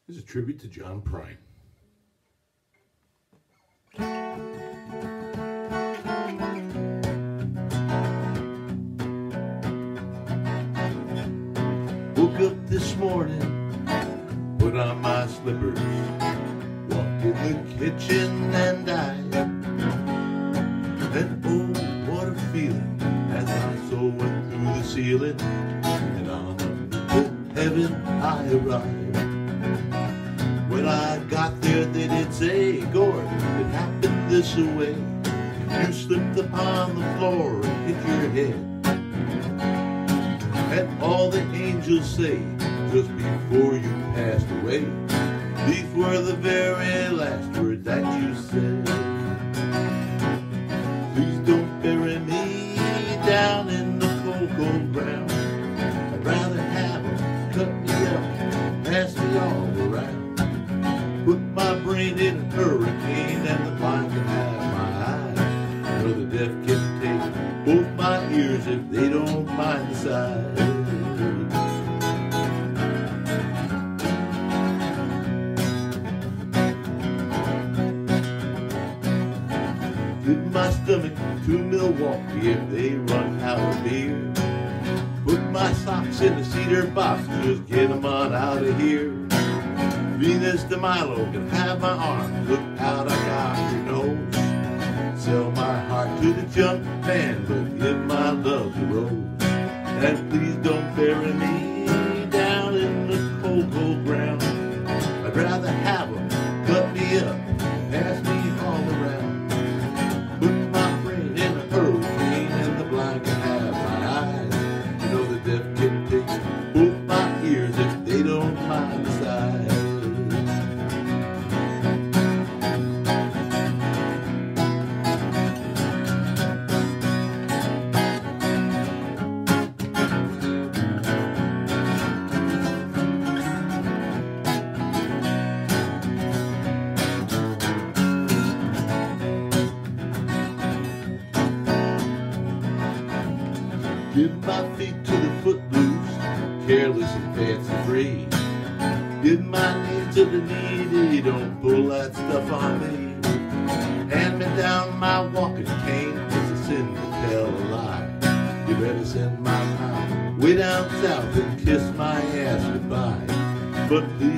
is a tribute to John Prine. Woke up this morning, put on my slippers, walked in the kitchen and and oh, what a feeling as my soul went through the ceiling, and on to heaven I arrived. When I got there they did say, Gord, it happened this way. You slipped upon the floor and hit your head. And all the angels say, just before you passed away, these were the very last words that you said. Please don't bury me down in the cold, cold ground. I'd rather have them cut me up, pass me all around. Put my brain in a hurricane and the blind can have my eyes. Or the deaf can take both my ears if they don't mind the size. Give my stomach to Milwaukee if they run out of beer. Put my socks in a cedar box, just get them on out of here. Venus de Milo can have my arms, look out, I got your nose. Sell my heart to the junk man, but give my love to Rose. And please don't bury me down in the cold, cold ground. I'd rather have them cut me up, pass me all around. Put my brain in a hurricane and the blind can have my eyes. You know the deaf can take both my ears if they don't mind the size. Give my feet to the footloose, careless and fancy free. Give my knees to the needy, don't pull that stuff on me. Hand me down my walking cane, it's a sin to tell a lie. You better send my mouth way down south and kiss my ass goodbye. But please